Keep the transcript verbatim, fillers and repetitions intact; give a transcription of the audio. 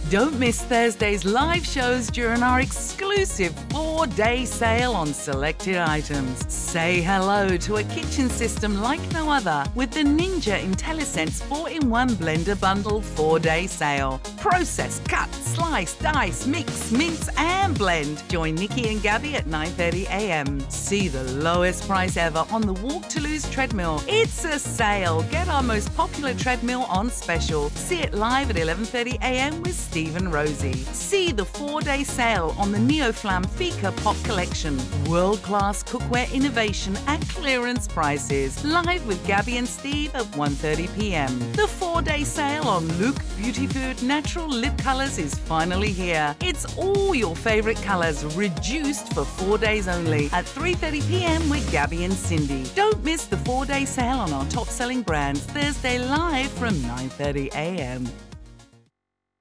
Don't miss Thursday's live shows during our exclusive four-day sale on selected items. Say hello to a kitchen system like no other with the Ninja IntelliSense four in one blender bundle four-day sale. Process, cut, slice, dice, mix, mince and blend. Join Nikki and Gabby at nine thirty a m. See the lowest price ever on the Walk to Lose treadmill. It's a sale. Get our most popular treadmill on special. See it live at eleven thirty a m with Steve and Rosie. See the four-day sale on the NeoFlam Fika Pot Collection. World-class cookware innovation at clearance prices. Live with Gabby and Steve at one thirty p m. The four-day sale on Luke Beauty Food Natural Lip Colours is finally here. It's all your favourite colours reduced for four days only at three thirty p m with Gabby and Cindy. Don't miss the four-day sale on our top-selling brands Thursday live from nine thirty a m.